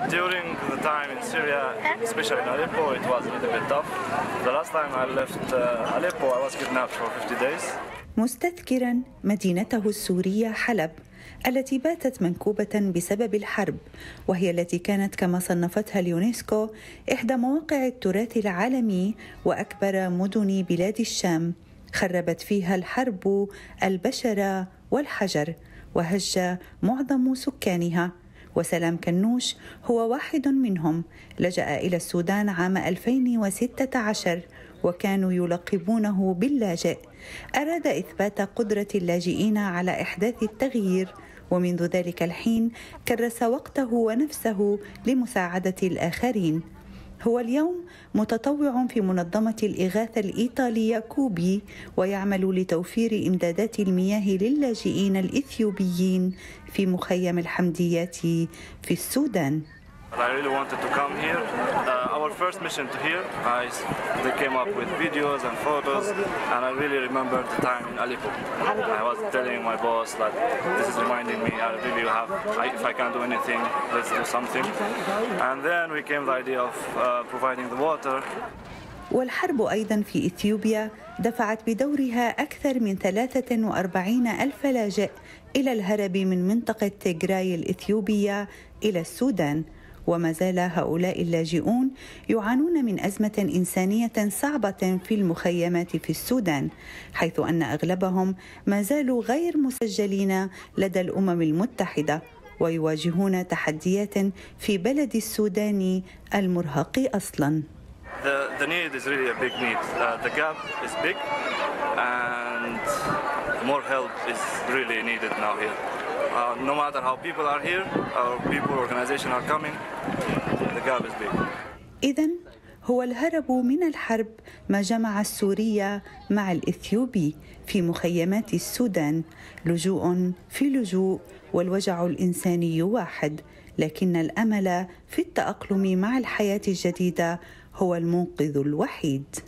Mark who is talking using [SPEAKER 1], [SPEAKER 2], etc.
[SPEAKER 1] During the time in Syria, especially in Aleppo, it was a little bit tough. The last time I left Aleppo, I was kidnapped for 50 days.
[SPEAKER 2] مستذكرا مدينته السورية حلب التي باتت منكوبة بسبب الحرب، وهي التي كانت كما صنفتها اليونسكو إحدى مواقع التراث العالمي وأكبر مدن بلاد الشام. خربت فيها الحرب البشر والحجر وهج معظم سكانها، وسلام كنوش هو واحد منهم. لجأ إلى السودان عام 2016 وكانوا يلقبونه باللاجئ. أراد إثبات قدرة اللاجئين على إحداث التغيير، ومنذ ذلك الحين كرس وقته ونفسه لمساعدة الآخرين. هو اليوم متطوع في منظمة الإغاثة الإيطالية كوبي، ويعمل لتوفير إمدادات المياه للاجئين الإثيوبيين في مخيم الحمديات في السودان.
[SPEAKER 1] I really wanted to come here. Our first mission to here, they came up with videos and photos, and I really remember the time in Aleppo. I was telling my boss that this is reminding me, if I can't do anything, let's do something. And then we came the idea of providing the water.
[SPEAKER 2] والحرب أيضا في إثيوبيا دفعت بدورها أكثر من 43 ألف لاجئ إلى الهرب من منطقة تيغراي الإثيوبية إلى السودان. وما زال هؤلاء اللاجئون يعانون من أزمة إنسانية صعبة في المخيمات في السودان، حيث أن أغلبهم ما زالوا غير مسجلين لدى الأمم المتحدة، ويواجهون تحديات في بلد السودان المرهق أصلاً.
[SPEAKER 1] The need is really a big need. The gap is big, and more help is really needed now here. No matter how people are here, or people, organizations are coming, the gap is big.
[SPEAKER 2] إذن هو الهرب من الحرب ما جمع السوري مع الإثيوبي في مخيمات السودان، لجوء في لجوء، والوجع الإنساني واحد، لكن الأمل في التأقلم مع الحياة الجديدة هو المنقذ الوحيد.